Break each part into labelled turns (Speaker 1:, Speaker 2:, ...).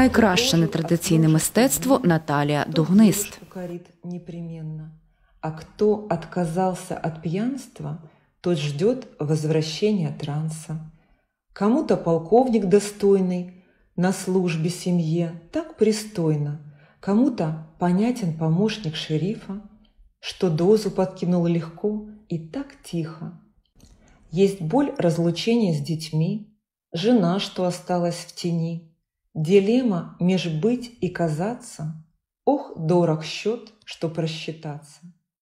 Speaker 1: Найкраще нетрадиційне мистецтво Наталія Дугнист.
Speaker 2: А кто отказался от пьянства, тот ждет возвращения транса. Кому-то полковник достойный на службе семье так пристойно, кому-то понятен помощник шерифа, что дозу подкинул легко и так тихо. Есть боль разлучения с детьми, жена, что осталась в тени, дилемма меж быть и казаться, ох, дорог счет, что просчитаться.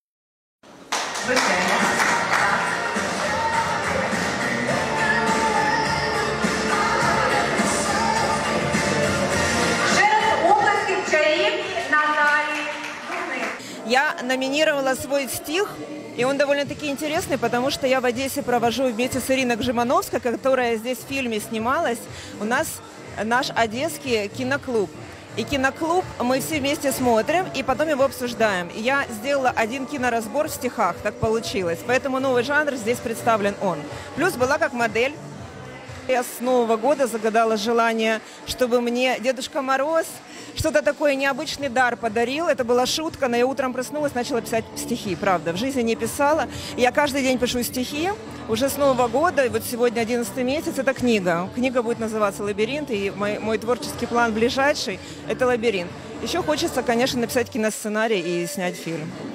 Speaker 3: Я номинировала свой стих, и он довольно-таки интересный, потому что я в Одессе провожу вместе с Ириной Гжимановской, которая здесь в фильме снималась. У нас наш одесский киноклуб. И киноклуб мы все вместе смотрим, и потом его обсуждаем. Я сделала один киноразбор в стихах, так получилось. Поэтому новый жанр здесь представлен он. Плюс была как модель. Я с Нового года загадала желание, чтобы мне Дедушка Мороз что-то такое необычный дар подарил. Это была шутка, но я утром проснулась, начала писать стихи, правда. В жизни не писала. Я каждый день пишу стихи. Уже с Нового года, и вот сегодня 11 месяц, это книга. Книга будет называться «Лабиринт», и мой творческий план ближайший – это «Лабиринт». Еще хочется, конечно, написать киносценарий и снять фильм.